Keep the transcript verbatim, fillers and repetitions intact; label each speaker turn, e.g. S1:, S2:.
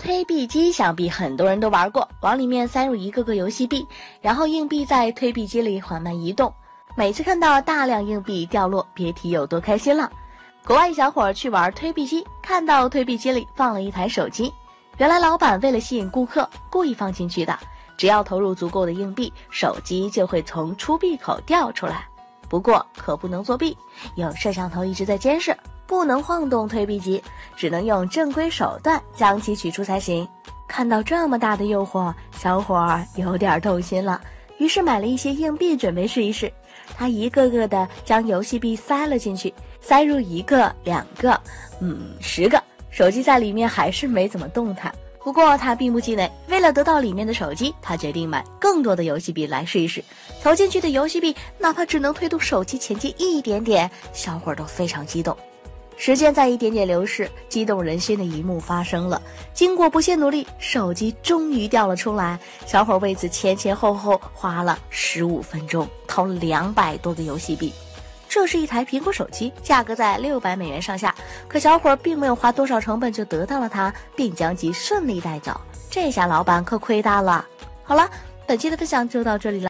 S1: 推币机想必很多人都玩过，往里面塞入一个个游戏币，然后硬币在推币机里缓慢移动。每次看到大量硬币掉落，别提有多开心了。国外小伙去玩推币机，看到推币机里放了一台手机，原来老板为了吸引顾客故意放进去的，只要投入足够的硬币，手机就会从出币口掉出来。不过可不能作弊，有摄像头一直在监视，不能晃动推币机，只能用正规手段将其取出才行。看到这么大的诱惑，小伙儿有点动心了，于是买了一些硬币准备试一试。他一个个的将游戏币塞了进去，塞入一个、两个，嗯，十个，手机在里面还是没怎么动弹。不过他并不气馁，为了得到里面的手机，他决定买更多的游戏币来试一试。投进去的游戏币哪怕只能推动手机前进一点点，小伙都非常激动。时间在一点点流逝，激动人心的一幕发生了。经过不懈努力，手机终于掉了出来。小伙为此前前后后花了十五分钟，投了两百多个游戏币。这是一台苹果手机，价格在六百美元上下，可小伙并没有花多少成本就得到了它，并将其顺利带走。这下老板可亏大了。好了，本期的分享就到这里了。